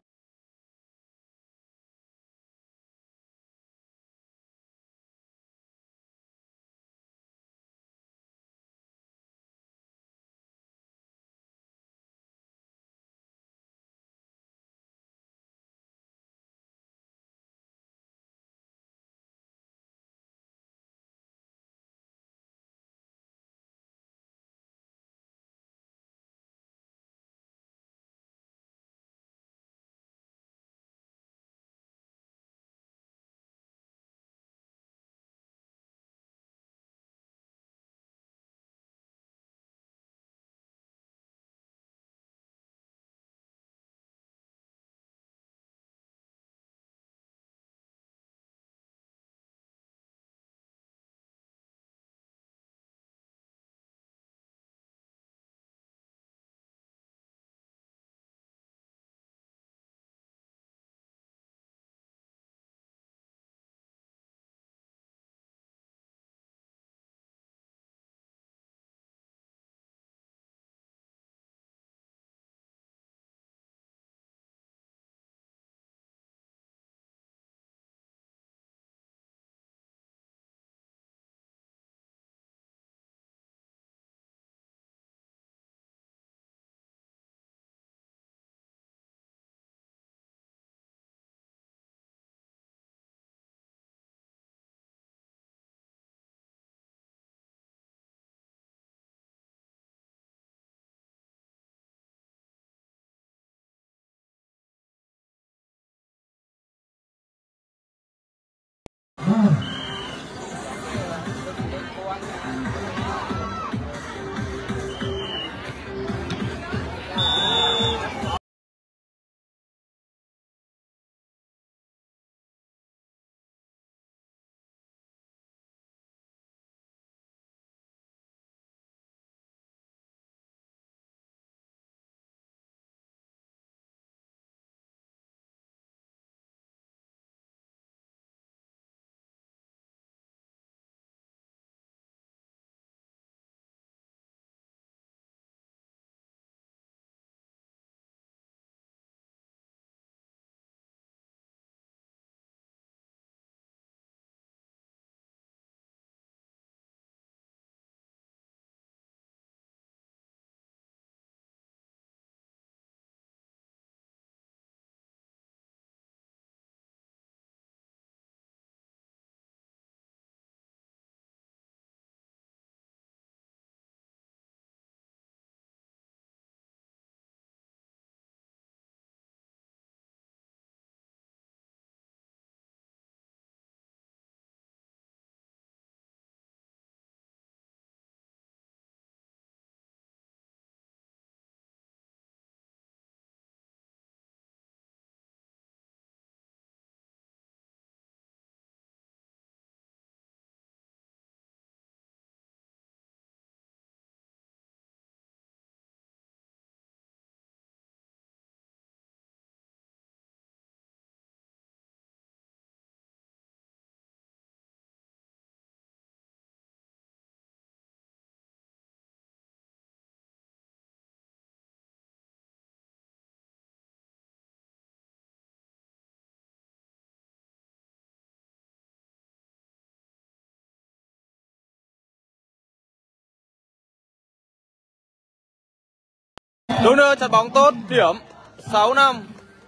Đương đưa chặt bóng tốt, điểm sáu năm.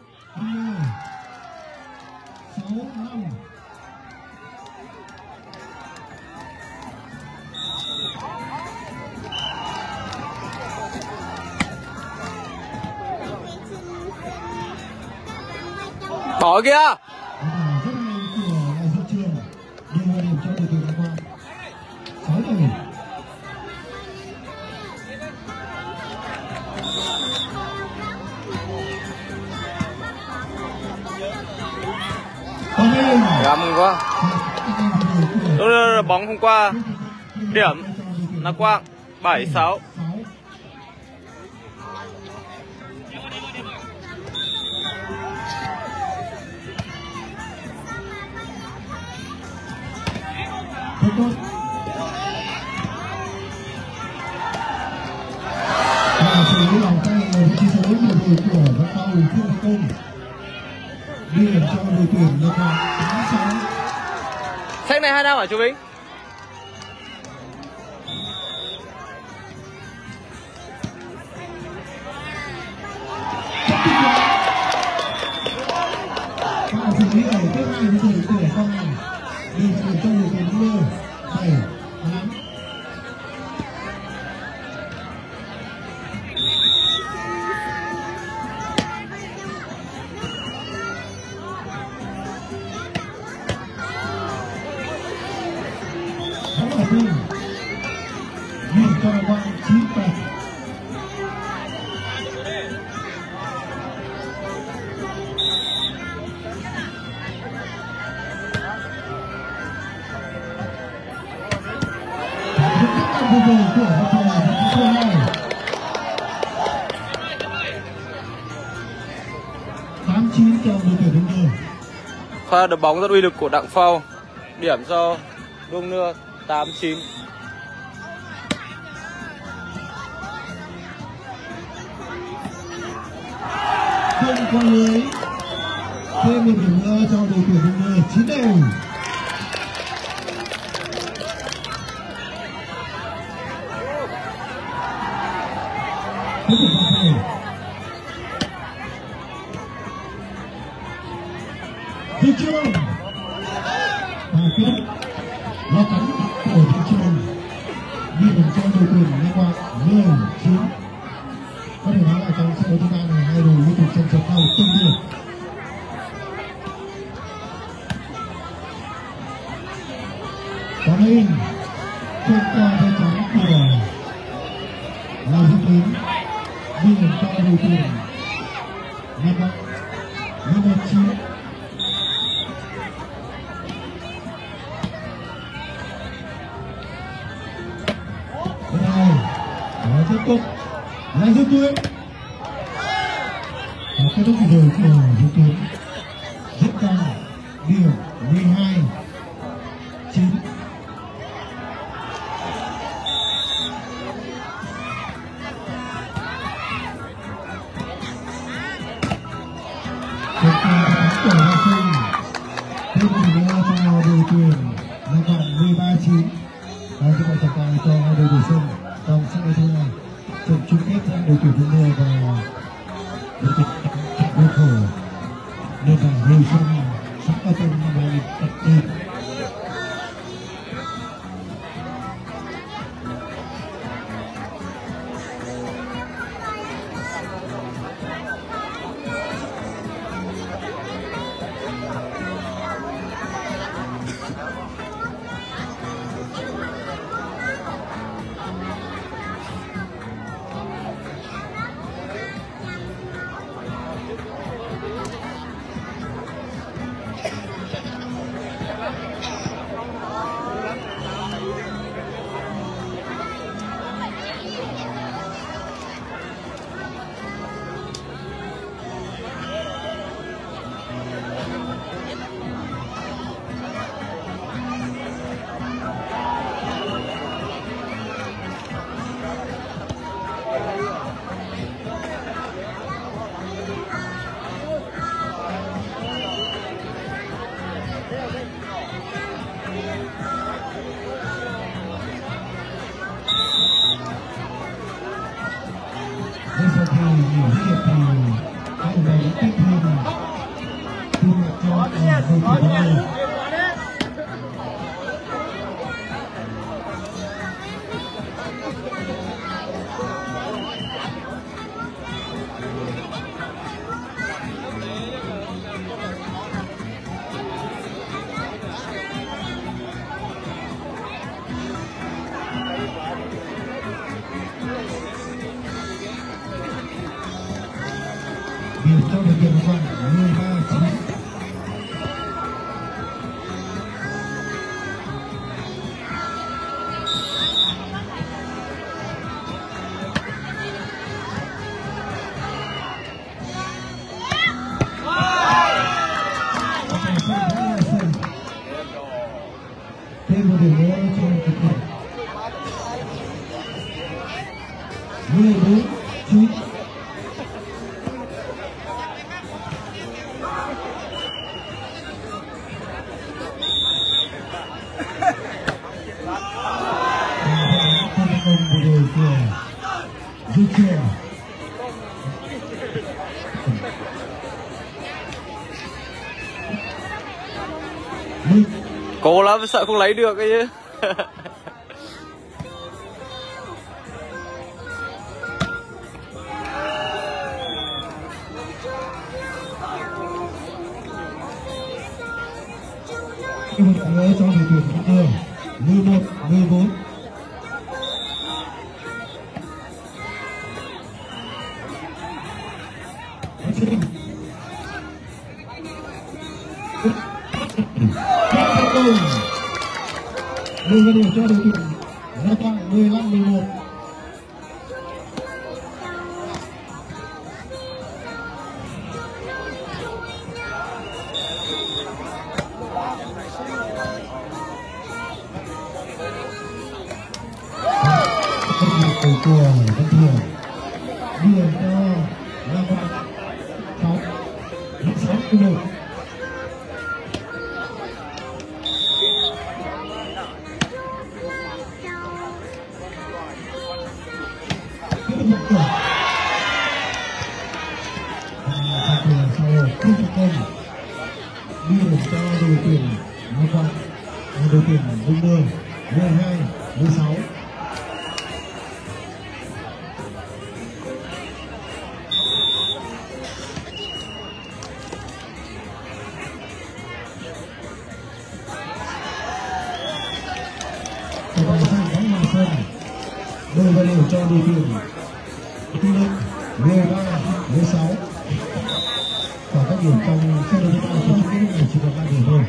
Bỏ kia. Gắm quá. Đương bóng không qua. Điểm là Quang bảy sáu. Sách này hai năm hả chú Vĩnh? Pha đập bóng rất uy lực của Đặng Phao. Điểm cho Đương Nưa tám chín. Không qua lưới. Thêm một điểm nữa cho đội tuyển Đương Nưa, chín đều. Tiếp tục vào sân. Thị trường và kết thúc lo cắn của thị trường điểm cho đội tuyển Lê Quang mười chín. Có thể nói là trong trận đấu thứ ba này hai đội liên tục tranh chấp nhau tương đương. Có đây trên qua tay trắng của là dự kiến điểm cho đội tuyển Lê Quang mười chín. Tiếp tục là dự tuyến và kết thúc rồi của dự tuyến rất cao điểm mười hai chín. Kết quả thắng của Hà Sinh thêm một điểm cho đội tuyển là còn mười ba chín. Và chúng ta trọng tài cho hai đội bổ sung trong trận đấu thứ hai trận chung kết giữa đội tuyển Đương Nưa và đội tuyển Đương Khổ nền tảng Hồi Xuân sắp cao tầng năm hai nghìn không trăm mười tám. nghỉ hiệp thì các đội bóng tiếp thêm thu nhập cho đội chủ nhà. Điểm cho đội tuyển khoảng mười ba chín. Thêm một điểm nữa cho đội tuyển. mười bốn chín. Công bộ đội của Duy Truyền. Cố lắm sợ không lấy được ấy chứ. Một điểm nữa cho đội tuyển Việt Nam. mười một mười bốn. Mười điểm cho đội tuyển Hà Quang. Mười lăm mười một. Cầu của Văn Thường. Điểm cho Hà Quang. Sáu sáu mười một. Điểm cho đội tuyển Hà Quang. Đội tuyển Vinh Đường. mười hai mười sáu. Và sang bóng ngoài sân. Đội vào đều cho đội tuyển Tuy Đức. mười ba mười sáu. Và các điểm trong sân đấu của chúng ta này chỉ còn ba điểm thôi.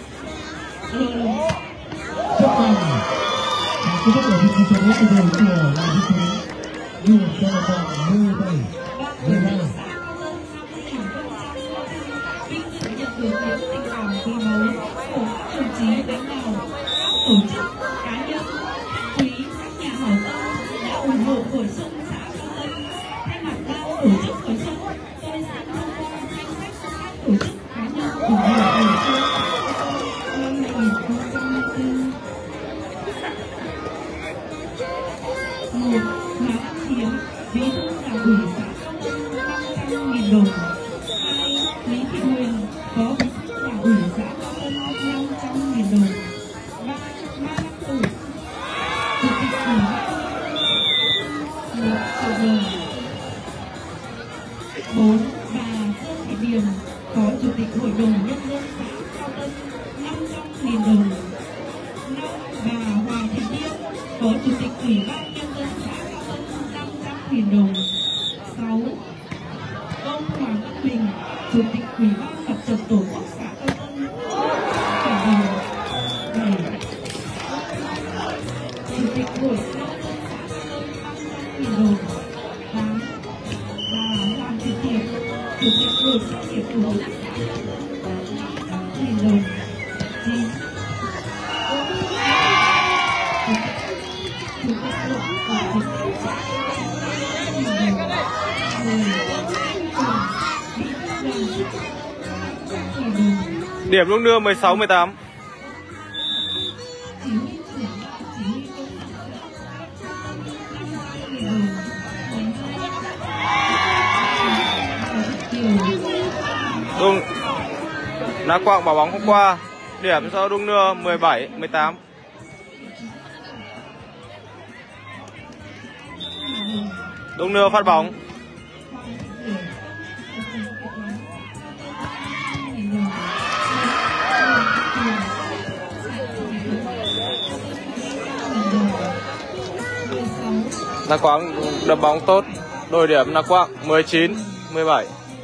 Rất bằng. Kết thúc ở vị trí số của đội của là vị trí điểm cho đội khoảng mười bảy mười ba. Nhận được những tình cảm quý báu của các đồng chí lãnh đạo, các tổ chức, cá nhân, quý các nhà hảo tâm đã ủng hộ bổ sung xã Trung Tân. Thay mặt ban tổ chức bổ sung, tôi xin thông qua danh sách các tổ chức cá nhân ủng hộ bổ sung năm hai nghìn không trăm hai mươi tư. Một, Hà Văn Thiếm, Bí thư Đảng ủy xã Trung Tân năm trăm nghìn đồng. Hai, Lý Thị Huyền, Phó Bí thư Đảng ủy xã Cao Tân năm trăm nghìn đồng. Ba, Ma Đăng Tử, Chủ tịch Ủy ban một triệu đồng. Bốn, bà Dương Thị Điềm, Phó Chủ tịch Hội đồng Nhân dân xã Cao Tân năm trăm nghìn đồng. Năm, bà Hoàng Thị Điên, Phó Chủ tịch Ủy ban Nhân dân xã Cao Tân năm trăm nghìn đồng. Sáu, ông Hoàng Văn Bình, Chủ tịch Ủy ban Mặt trận Tổ quốc xã Cao Tân năm trăm nghìn đồng. Bảy, Chủ tịch Hội nông dân xã Cao Tân năm trăm nghìn đồng. Tám, bà Hoàng Thị Tiệp, Chủ tịch Hội Doanh nghiệp Phụ nữ xã năm trăm nghìn đồng. Chín, Chủ tịch Hội Quản trị xã năm trăm nghìn đồng. Mười, Điểm lúc đưa mười sáu mười tám. Đung Đá Quạng bỏ bóng hôm qua. Điểm cho Đung Nưa mười bảy mười tám. Đung Nưa phát bóng. Đá Quạng đập bóng tốt. Đổi điểm Đá Quạng mười chín mười bảy.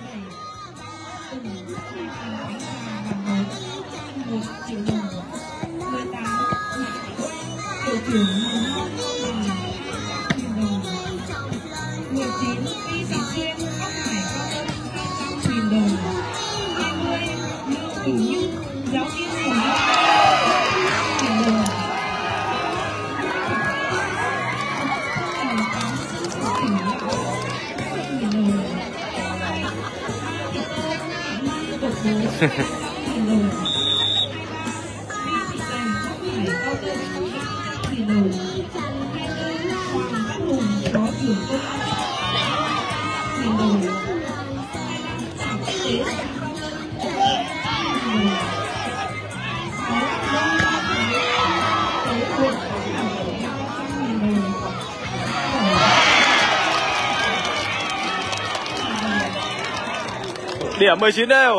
Điểm mười chín đều.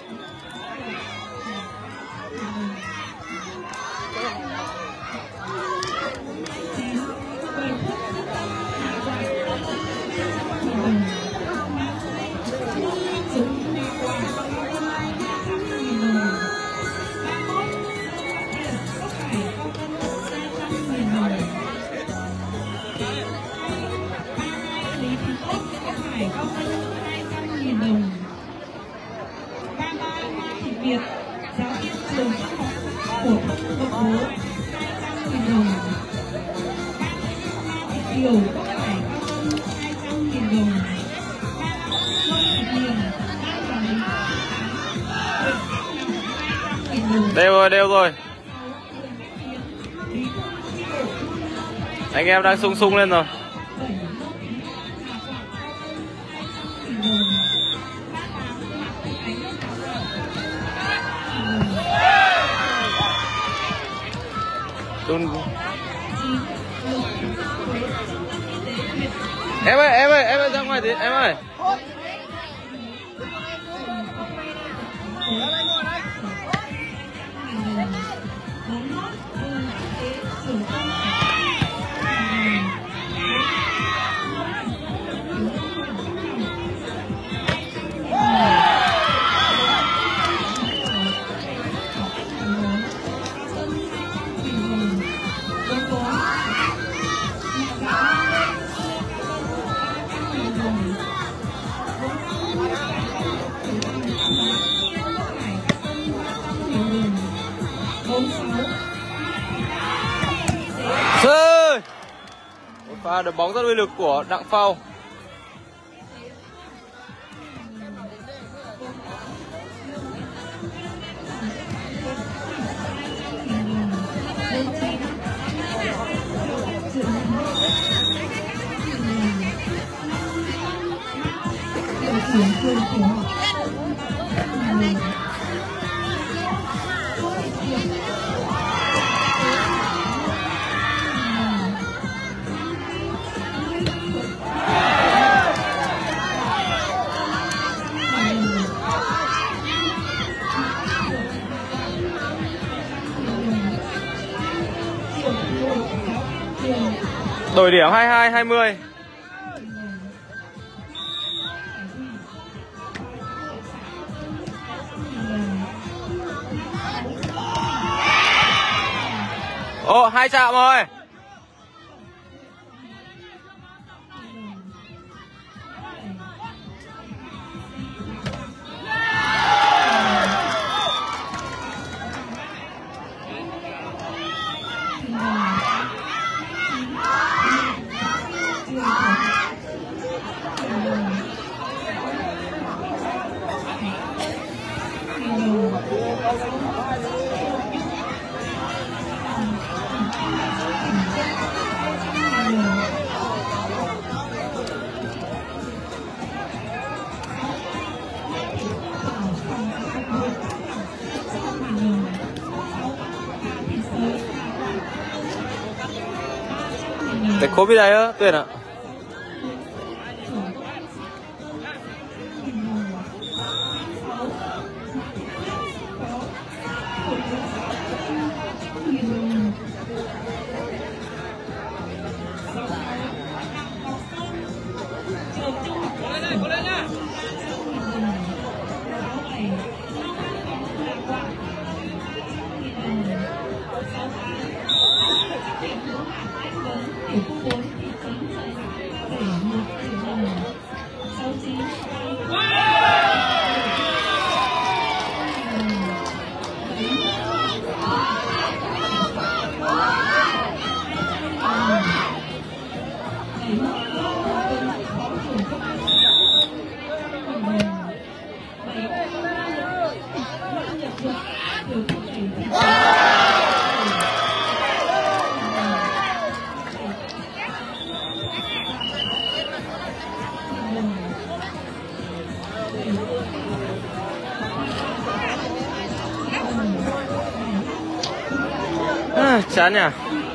Đều rồi, đều rồi. Anh em đang sung sung lên rồi. Em ơi, em ơi, em ơi, ra ngoài tí, em ơi. Một pha đập bóng rất uy lực của Đặng Phao. Đổi điểm hai mươi hai hai mươi. Ồ, hai chạm rồi. Để cố biết đây á, tuyệt ạ. À, chán nhỉ.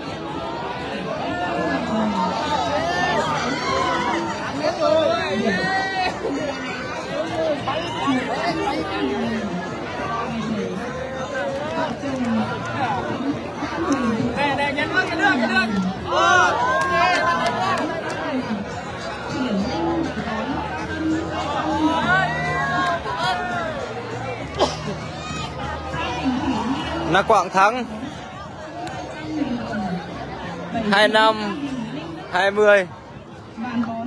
Nè nè, nhanh hơn, nhanh hơn, nhanh hơn. Na Quảng thắng hai năm hai mươi.